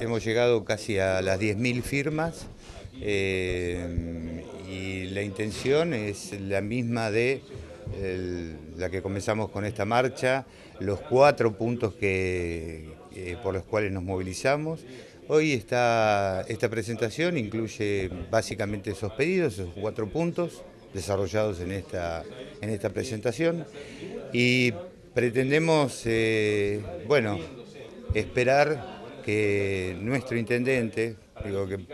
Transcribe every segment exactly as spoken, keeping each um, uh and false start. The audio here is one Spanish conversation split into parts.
hemos llegado casi a las diez mil firmas eh, y la intención es la misma de el, la que comenzamos con esta marcha, los cuatro puntos que, eh, por los cuales nos movilizamos. Hoy está, esta presentación incluye básicamente esos pedidos, esos cuatro puntos desarrollados en esta, en esta presentación y pretendemos, eh, bueno, esperar que nuestro intendente, digo, que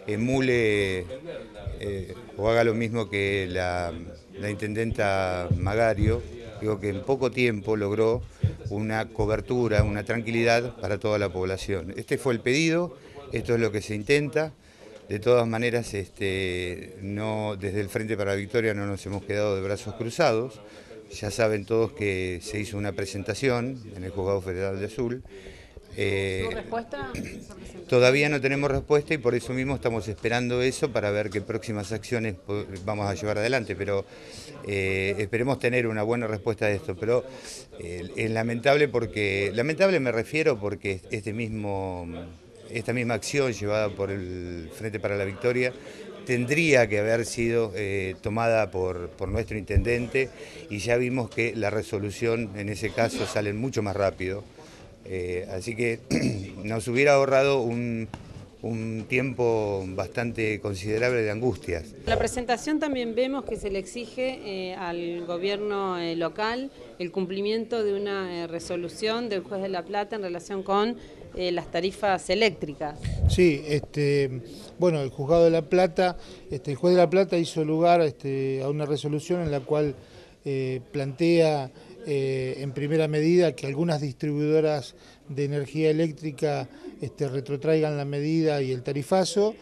emule eh, o haga lo mismo que la, la intendenta Magario, digo que en poco tiempo logró una cobertura, una tranquilidad para toda la población. Este fue el pedido, esto es lo que se intenta. De todas maneras, este, no, desde el Frente para la Victoria no nos hemos quedado de brazos cruzados. Ya saben todos que se hizo una presentación en el Juzgado Federal de Azul. Eh, ¿Tu respuesta? Todavía no tenemos respuesta y por eso mismo estamos esperando eso para ver qué próximas acciones vamos a llevar adelante, pero eh, esperemos tener una buena respuesta de esto. Pero eh, es lamentable porque, lamentable me refiero porque este mismo, esta misma acción llevada por el Frente para la Victoria tendría que haber sido eh, tomada por, por nuestro intendente y ya vimos que la resolución en ese caso sale mucho más rápido. Eh, así que nos hubiera ahorrado un, un tiempo bastante considerable de angustias. En la presentación también vemos que se le exige eh, al gobierno eh, local el cumplimiento de una eh, resolución del juez de La Plata en relación con eh, las tarifas eléctricas. Sí, este, bueno, el juzgado de La Plata, este, el juez de La Plata hizo lugar este, a una resolución en la cual eh, plantea Eh, en primera medida que algunas distribuidoras de energía eléctrica este, retrotraigan la medida y el tarifazo,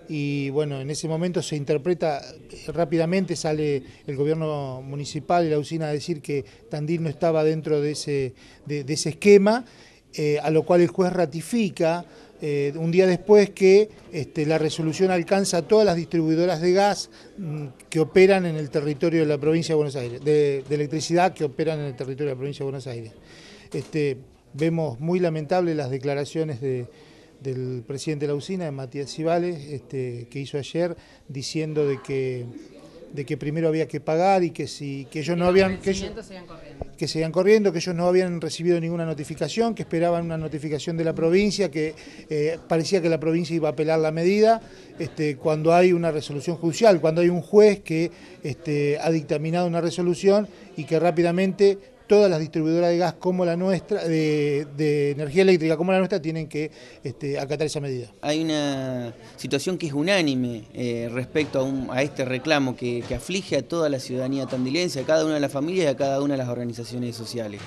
y bueno, en ese momento se interpreta rápidamente, sale el gobierno municipal y la usina a decir que Tandil no estaba dentro de ese, de, de ese esquema, eh, a lo cual el juez ratifica Eh, un día después que este, la resolución alcanza a todas las distribuidoras de gas mm, que operan en el territorio de la provincia de Buenos Aires, de, de electricidad que operan en el territorio de la provincia de Buenos Aires. Este, vemos muy lamentables las declaraciones de, del presidente de la usina, de Matías Cibales, este, que hizo ayer diciendo de que de que primero había que pagar y que si que ellos no habían que ellos, que seguían corriendo, que ellos no habían recibido ninguna notificación, que esperaban una notificación de la provincia, que eh, parecía que la provincia iba a apelar la medida, este, cuando hay una resolución judicial, cuando hay un juez que este, ha dictaminado una resolución y que rápidamente todas las distribuidoras de gas como la nuestra, de, de energía eléctrica como la nuestra, tienen que este, acatar esa medida. Hay una situación que es unánime eh, respecto a, un, a este reclamo que, que aflige a toda la ciudadanía tandilense, a cada una de las familias y a cada una de las organizaciones sociales.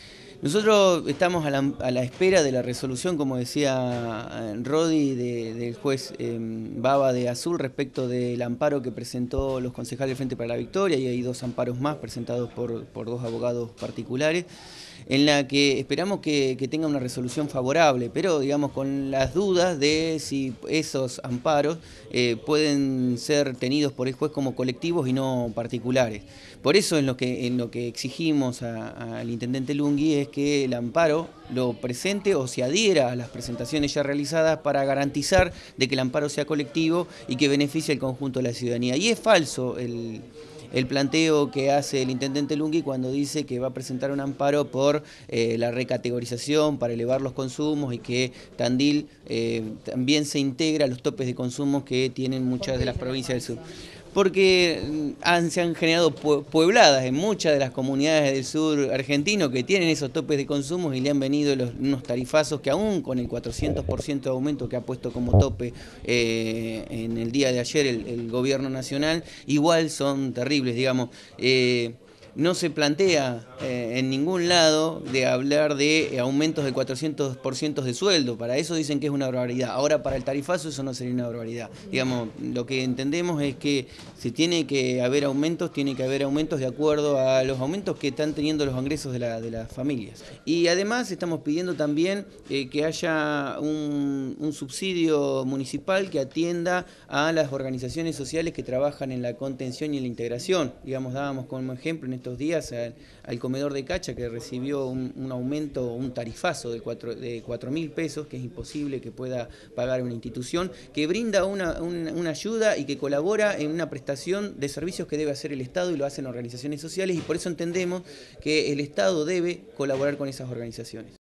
Nosotros estamos a la, a la espera de la resolución, como decía Rodi, de, del juez eh, Baba de Azul respecto del amparo que presentó los concejales del Frente para la Victoria, y hay dos amparos más presentados por, por dos abogados particulares, en la que esperamos que, que tenga una resolución favorable, pero digamos con las dudas de si esos amparos eh, pueden ser tenidos por el juez como colectivos y no particulares. Por eso en lo que, en lo que exigimos al intendente Lungui es que el amparo lo presente o se adhiera a las presentaciones ya realizadas para garantizar de que el amparo sea colectivo y que beneficie al conjunto de la ciudadanía. Y es falso el... el planteo que hace el intendente Lungui cuando dice que va a presentar un amparo por eh, la recategorización para elevar los consumos y que Tandil eh, también se integra a los topes de consumo que tienen muchas de las provincias del sur. Porque han, se han generado puebladas en muchas de las comunidades del sur argentino que tienen esos topes de consumo y le han venido los, unos tarifazos que aún con el cuatrocientos por ciento de aumento que ha puesto como tope eh, en el día de ayer el, el gobierno nacional, igual son terribles, digamos. Eh, No se plantea eh, en ningún lado de hablar de aumentos del cuatrocientos por ciento de sueldo. Para eso dicen que es una barbaridad. Ahora para el tarifazo eso no sería una barbaridad. Digamos, lo que entendemos es que si tiene que haber aumentos, tiene que haber aumentos de acuerdo a los aumentos que están teniendo los ingresos de, la, de las familias. Y además estamos pidiendo también eh, que haya un, un subsidio municipal que atienda a las organizaciones sociales que trabajan en la contención y en la integración. Digamos, dábamos como ejemplo en este estos días al, al comedor de Cacha, que recibió un, un aumento, un tarifazo de cuatro, de cuatro mil pesos, que es imposible que pueda pagar una institución, que brinda una, una, una ayuda y que colabora en una prestación de servicios que debe hacer el Estado y lo hacen organizaciones sociales, y por eso entendemos que el Estado debe colaborar con esas organizaciones.